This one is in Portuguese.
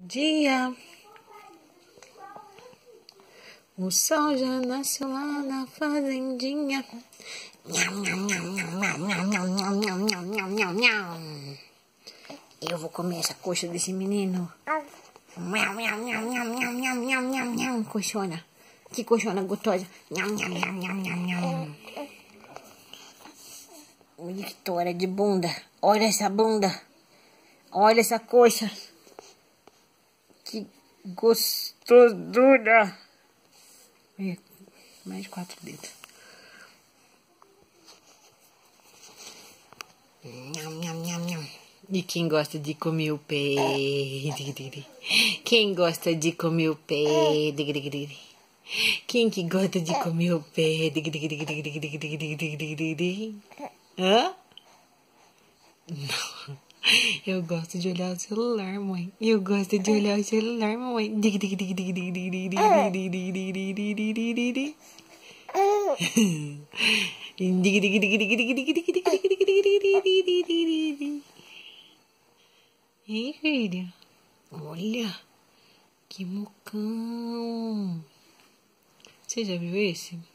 Dia, o sol já nasceu lá na fazendinha. Eu vou comer essa coxa desse menino. Coxona. Que coxona gostosa. Olha que tora de bunda. Olha essa bunda. Olha essa coxa. Que gostosura. Mais 4 dedos. E quem gosta de comer o pé? Quem gosta de comer o pé? Quem que gosta de comer o pé? Hã? Não. Eu gosto de olhar o celular, mãe. Eu gosto de olhar o celular, mamãe. Ei, filha. Olha. Que mocão. Você já viu esse?